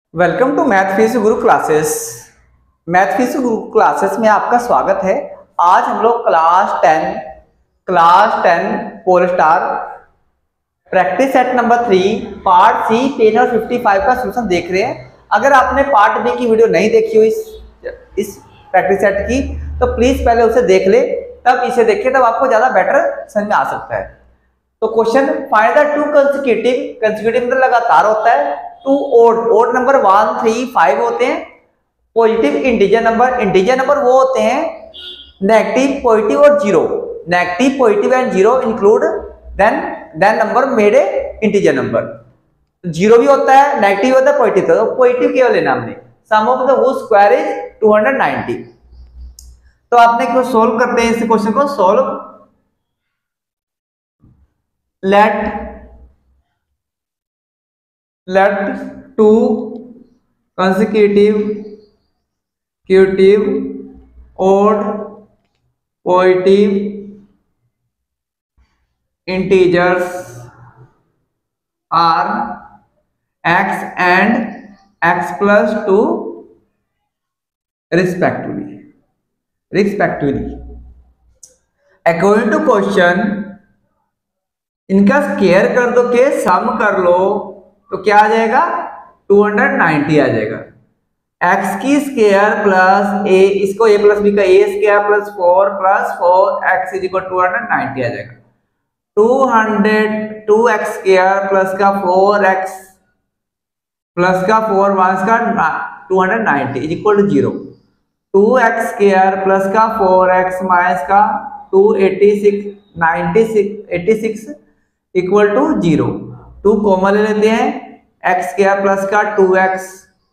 Welcome to math physics Guru classes. Math physics Guru classes में आपका स्वागत है। आज हम लोग class 10 pole star practice set number 3 part C page number 55 का सोल्यूशन देख रहे हैं। अगर आपने पार्ट बी की वीडियो नहीं देखी हो इस प्रैक्टिस सेट की तो प्लीज पहले उसे देख ले, तब इसे देखें, तब आपको ज्यादा बेटर समझ में आ सकता है। तो question find the two consecutive मतलब लगातार होता है, टू ओड नंबर 1 3 5 होते हैं। पॉजिटिव इंटीजर नंबर वो होते हैं नेगेटिव पॉजिटिव और zero. Negative positive and zero include then number made a integer number. Zero भी होता है, नेगेटिव होता है, पॉजिटिव होता है। पॉजिटिव केवल लेना हमने। Sum of the whole square is 290। तो आपने क्यों सोल्व करते हैं इस क्वेश्चन को। Solve let two consecutive odd positive integers are x and x plus 2 respectively according to question इनका स्क्वायर कर दो के सम कर लो तो क्या आ जाएगा 290 आ जाएगा। x की स्क्वायर प्लस a, इसको a प्लस b का a square plus 4 plus 4x is equal 290 आ जाएगा। 2x स्क्वायर प्लस का 4x प्लस का 4 माइनस का 290 is equal to 0। 2x square plus का 4x माइनस का 286 इक्वल टू 0। 2 कॉमन ले लेते हैं, x स्क्वायर प्लस का 2x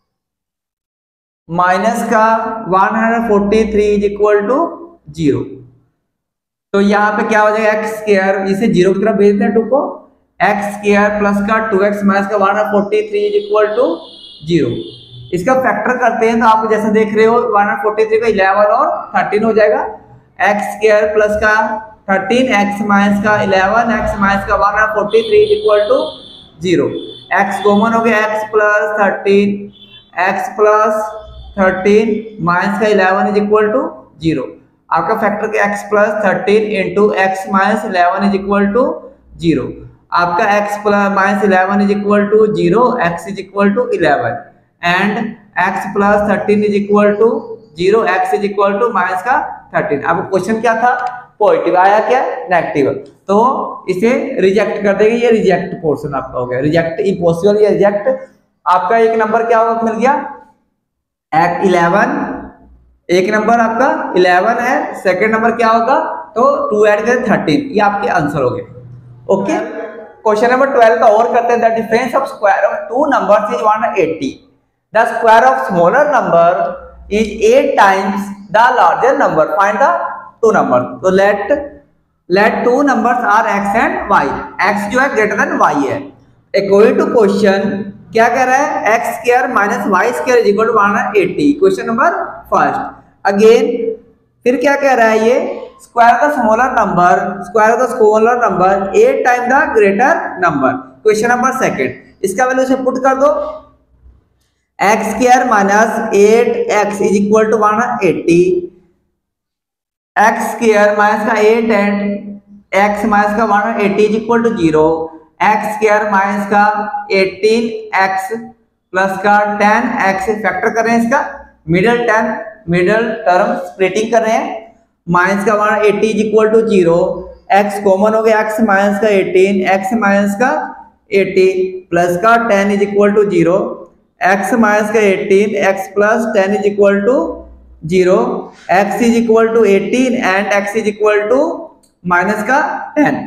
माइनस का 143 इज इक्वल टू 0। तो यहाँ पे क्या हो जाएगा x स्क्वायर, इसे 0 की तरफ भेज देते हैं 2 को। x स्क्वायर प्लस का 2x माइनस का 143 इज इक्वल टू 0। इसका फैक्टर करते हैं तो आप जैसे देख रहे हो 143 का 11 और 13 हो जाएगा। x स्क्वायर प्लस का 13x माइनस का 11 x माइनस का 143 is equal to 0। x common हो गया, x प्लस 13 माइनस का 11 इज इक्वल टू 0। आपका फैक्टर का x plus 13 into x minus 11 is equal to 0। आपका x plus minus 11 is equal to 0, x is equal to 11 and x plus 13 is equal to 0, x is equal to minus का 13। अब question क्या था, positive आया क्या negative, तो इसे reject कर देंगे। ये रिजेक्ट पोर्शन आपका हो गया, रिजेक्ट इम्पॉसिबल या रिजेक्ट। आपका एक नंबर क्या होगा, मिल गया 11। एक नंबर आपका 11 है, सेकंड नंबर क्या होगा, तो 2 ऐड करें 13। ये आपके आंसर हो गए। ओके, क्वेश्चन नंबर 12 का और करते हैं। The difference of square of two numbers is 180। The square of smaller number is 8 times the larger number. Find the two number. तो let two numbers are x and y। x जो है greater than y है। According to question क्या कह रहा है, x square minus y square is equal to 180। Question number first. Again फिर क्या कह रहा है, ये square of the smaller number 8 time the greater number. Question number second. इसका वैल्यू से पुट कर दो, x square minus 8x is equal to 180। x square minus का 8 एंड x माइनस का 180 is equal to 0। x square minus का 18x plus का 10x factor कर रहे हैं, इसका मिडिल टर्म स्प्लिटिंग कर रहे हैं। माइनस का 180 is equal to 0। x common हो गया, x माइनस का 18 x माइनस का 18 प्लस का 10 is equal to 0। x minus का 18 x plus 10 is equal to 0। x is equal to 18 and x is equal to minus का 10।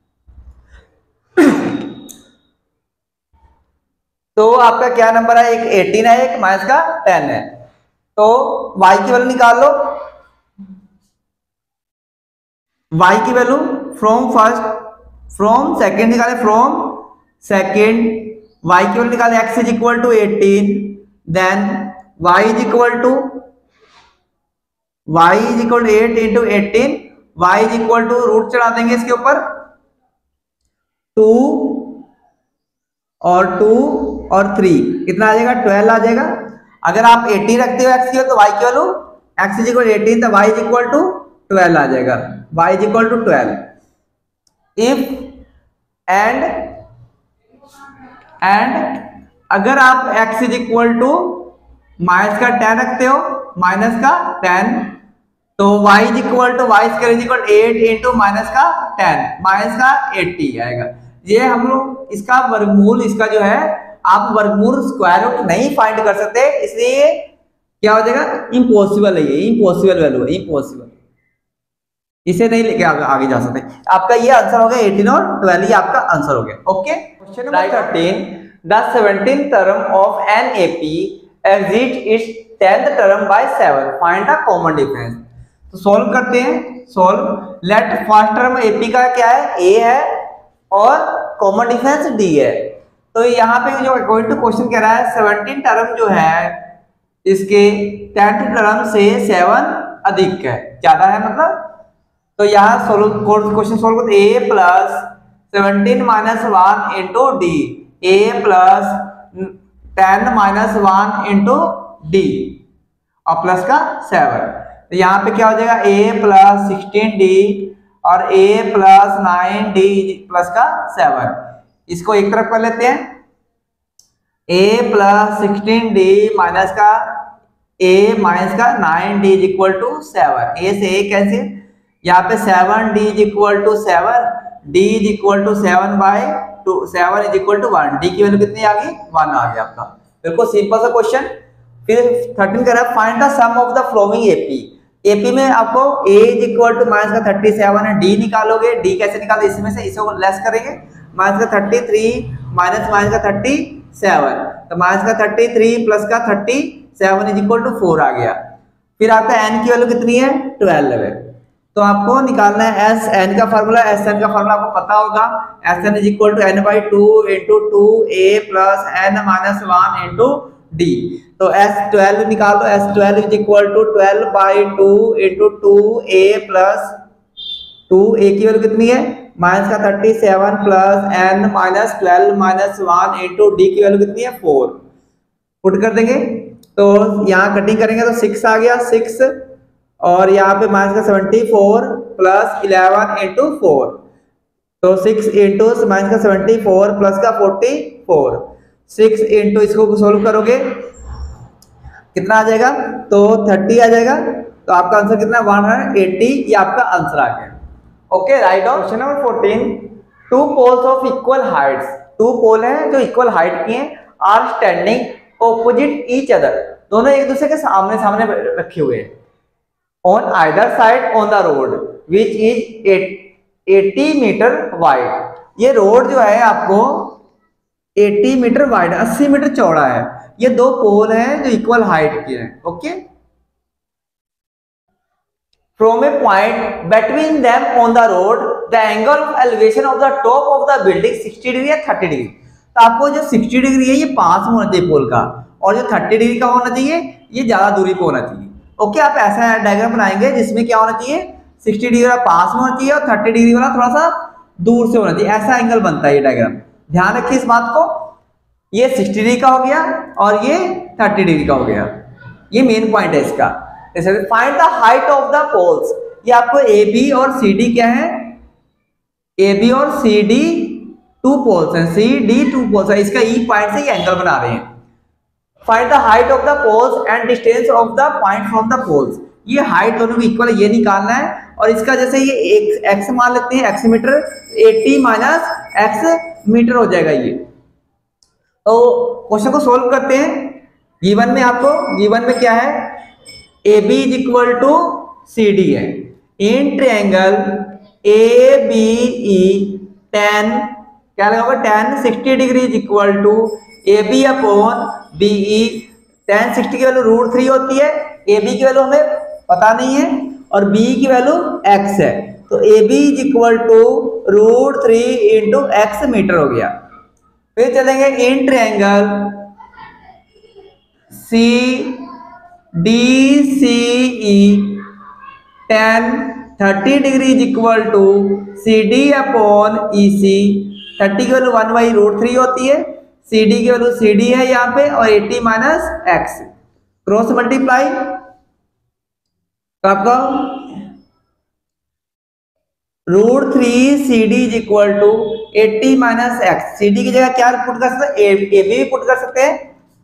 तो आपका क्या नंबर है, एक 18 है, एक माइनस का 10 है। तो y की वैल्यू निकाल लो। y की वैल्यू फ्रॉम सेकेंड निकाले, फ्रॉम सेकेंड y की वैल्यू निकाले। x is equal to 18, then y is equal to 8 into 18। y is equal to root चढ़ा देंगे इसके ऊपर 2 और 2 और 3 कितना आ जाएगा 12 आ जाएगा। अगर आप 18 रखते हो x की तो y की वैल्यू x इज इक्वल 18 तो y इज इक्वल टू 12 आ जाएगा, y is equal to 12। If and अगर आप x is equal to minus का 10 रखते हो, माइनस का 10, तो y is equal to y square is equal 8 into minus का 10 माइनस का 80 आएगा। ये हम लोग इसका वर्गमूल, इसका जो है आप वर्गमूल स्क्वायर रूट नहीं फाइंड कर सकते, इसलिए क्या हो जाएगा इम्पॉसिबल है, ये इम्पॉसिबल वैल्यू है, इम्पॉसिबल, इसे नहीं लेके आगे जा सकते। आपका ये आंसर हो गया 18 और 12, ये आपका आंसर हो गया। Okay, question number 13, the 17th term of an AP exceeds its 10th term by 7, find the common difference। तो सॉल्व करते हैं, solve. Let first term AP का क्या है, ए है और कॉमन डिफरेंस डी है। तो यहाँ पे जो अकॉर्डिंग टू क्वेश्चन कह रहा है 17 टर्म जो है इसके 10th टर्म से 7 अधिक है, ज्यादा है मतलब। तो यहाँ क्वेश्चन सॉल्व करते a plus 17 minus 1 into d, a plus 10 minus 1 into d और प्लस का 7। तो यहाँ पे क्या हो जाएगा a प्लस 16d और a प्लस 9d प्लस का 7। इसको एक तरफ कर लेते हैं, a प्लस 16d माइनस का a माइनस का 9d is equal to 7, a से a कैंसिल, यहाँ पे 7d is equal to 7, d is equal to 7 by 2, 7 is equal to 1, d की वैल्यू कितनी आ गई 1 आ गया आपका। बिल्कुल सिंपल सा क्वेश्चन। फिर 13 कह रहा है find the sum of the following AP. AP में आपको a is equal to minus का 37 है, d निकालोगे, d कैसे निकालोगे, इसमें से इसको लेस करेंगे, माइनस का 33 माइनस माइनस का 37, तो माइनस का 33 प्लस का 37 इज इक्वल टू 4 आ गया। फिर आपका n की वैल्यू कितनी है 12 है, तो आपको निकालना है एस एन का फार्मूला, एस एन का फार्मूला आपको पता होगा, S n is equal to n by 2 into 2a plus n minus 1 into d. तो S12 निकालो, S12 is equal to 12 by 2 into 2a plus 2a की वैल्यू कितनी है माइनस का 37 plus n minus 12 minus 1 into d की value कितनी है 4। Put कर देंगे तो यहाँ कटिंग करेंगे तो 6 आ गया 6, और यहाँ पे माइनस का 74 प्लस 11 इंटू 4, तो 6 इंटू माइनस का 74 प्लस का 44, 6 इंटू इसको सोल्व करोगे कितना आ जाएगा, तो 30 आ जाएगा। तो आपका आंसर कितना 180, ये आपका आंसर आ गया। Okay, right on. Question number 14, two poles of equal heights, two pole हैं जो इक्वल हाइट की हैं, are standing opposite each other, दोनों एक दूसरे के सामने सामने रखे हुए हैं, on either side on the road which is 80 metre wide. ये रोड जो है आपको 80 मीटर वाइड, 80 मीटर चौड़ा है। ये दो पोल हैं जो इक्वल हाइट के हैं। Okay, from a point between them on the road the angle of elevation of the top of the building 60 degree या 30 डिग्री। तो आपको जो 60 डिग्री है ये पास में होना चाहिए पोल का, और जो 30 डिग्री का होना चाहिए ये ज्यादा दूरी पे होना चाहिए। ओके, आप ऐसा डायग्राम बनाएंगे जिसमें क्या होना चाहिए 60 डिग्री वाला पास में होना चाहिए और 30 डिग्री वाला थोड़ा सा दूर से होना चाहिए, ऐसा एंगल बनता है ये डायग्राम। ध्यान रखिए इस बात को, ये 60 डिग्री का हो गया और ये 30 डिग्री का हो गया, ये मेन पॉइंट है इसका। Find the height of the poles, ये आपको ए बी और सी डी क्या है, ए बी और सी डी टू पोल्स हैं, सी डी टू पोल्स है, इसका ई पॉइंट से ये एंगल बना रहे हैं। Find the height of the poles and distance of the point from the poles, ये हाइट दोनों की इक्वल है, ये निकालना है। और इसका जैसे ये एक्स मान लेते हैं, x metre, 80 minus x metre हो जाएगा ये। तो क्वेश्चन को सोल्व करते हैं। गिवन में आपको, गिवन में क्या है, A B is equal to C D है, in triangle A B E tan, क्या लगा होगा, tan 60 degree is equal to A B upon B E. Tan 60 की वैल्यू √3 होती है, ए बी की वैल्यू हमें पता नहीं है और बी की वैल्यू x है, तो A B is equal to √3 into x metre हो गया। फिर चलेंगे in triangle C D C E tan 30 degree is equal to C D upon E C. 30 की वैल्यू 1/√3 होती है, सी डी की वैल्यू सी डी है यहाँ पे, और 80 माइनस एक्स, क्रॉस मल्टीप्लाई, तो आपका √3 C D is equal to 80 minus x. C D की जगह क्या पुट कर सकते हैं, ए बी भी पुट कर सकते हैं।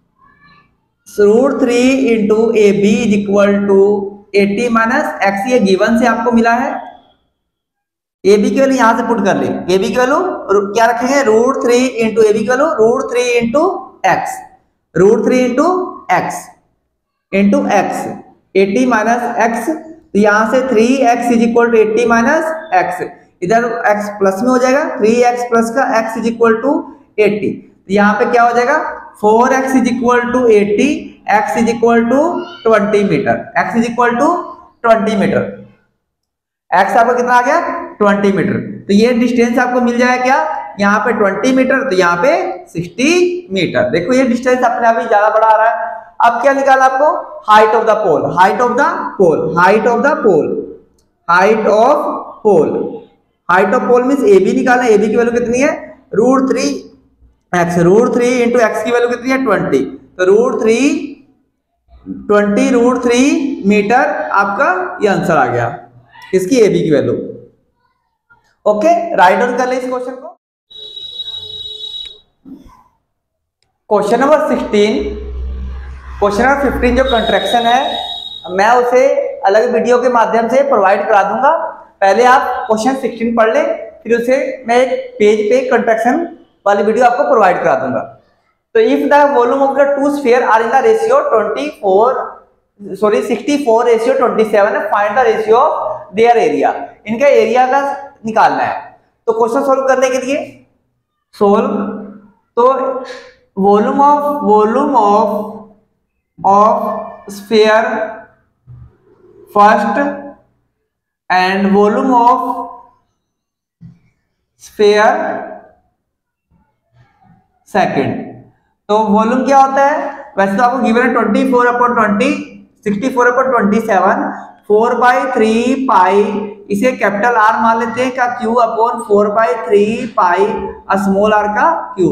√3 into A B is equal to 80 minus x, ये गिवन से आपको मिला है। ए बी की वैल्यू यहां से पुट कर ले, ए बी की वैल्यू क्या रखेंगे, √3 इंटू ए बी की value √3 into x, √3 into x into x, 80 minus x, तो यहां से 3x is equal to 80 minus x, इधर x प्लस में हो जाएगा, 3x प्लस का x इज इक्वल टू 80, तो यहाँ पे क्या हो जाएगा 4x is equal to 80, x is equal to 20 metre, x is equal to 20 metre, x आपका कितना आ गया 20 मीटर। तो ये डिस्टेंस आपको मिल जाएगा क्या, यहाँ पे 20 मीटर, तो यहाँ पे 60 मीटर। देखो ये डिस्टेंस अपने आप ही ज्यादा बड़ा आ रहा है। अब क्या निकाला आपको, height of the pole, height of the pole, height of the pole, height of pole, height of pole means A B निकालना, ए बी की वैल्यू कितनी है √3 एक्स, √3 इंटू एक्स की वैल्यू कितनी है 20, तो √3 मीटर आपका ये आंसर आ गया इसकी ए बी की वैल्यू। ओके, राइट डाउन कर ले इस क्वेश्चन को। क्वेश्चन नंबर 16, क्वेश्चन नंबर 15 जो कंट्रैक्शन है मैं उसे अलग वीडियो के माध्यम से प्रोवाइड करा दूंगा। पहले आप क्वेश्चन 16 पढ़ ले, फिर उसे मैं एक पेज पे कंट्रैक्शन वाली वीडियो आपको प्रोवाइड करा दूंगा। तो if the volume of the two sphere are in the ratio 64:27, find the ratio of their area, इनका एरिया का निकालना है। तो क्वेश्चन सोल्व करने के लिए सोल्व, तो volume of sphere first and volume of sphere second. तो वॉल्यूम क्या होता है, वैसे तो आपको गिवन है 24/20, 64/27, 4/3 पाई, इसे कैपिटल आर मान लेते हैं का Q upon 4/3 pi small r का Q,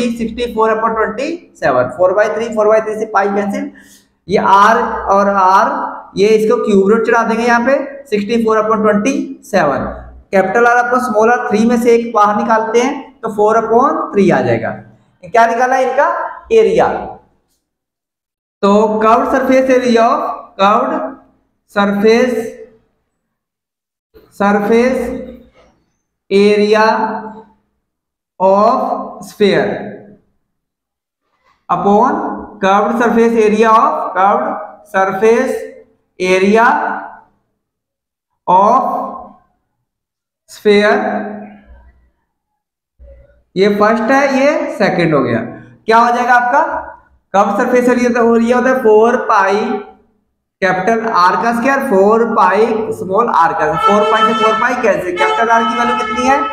64/27, 4/3 से पाई कैंसिल, ये आर और आर ये इसको क्यूब रूट चढ़ा देंगे यहाँ पे 64/27, capital R upon small r 3 में से एक बाहर निकालते हैं तो 4/3 आ जाएगा। क्या निकाला है इनका एरिया, तो curved surface area of curved surface area of sphere upon curved surface area of sphere, ये फर्स्ट है ये सेकंड हो गया। क्या हो जाएगा आपका कर्व्ड सरफेस एरिया होता है 4 पाई कैपिटल आर का स्क्वायर 4 पाई स्मॉल आर का, 4 पाई से 4 पाई कैसे, कैपिटल आर की वैल्यू कितनी है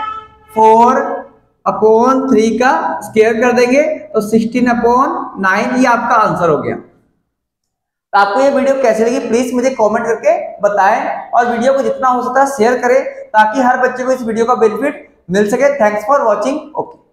4/3 का स्क्वायर कर देंगे तो 16/9, ये आपका आंसर हो गया। तो आपको ये वीडियो कैसे लगी प्लीज मुझे कमेंट करके बताएं, और वीडियो को जितना हो सकता है शेयर करें ताकि हर बच्चे को इस वीडियो का बेनिफिट मिल सके। Thanks for watching. ओके।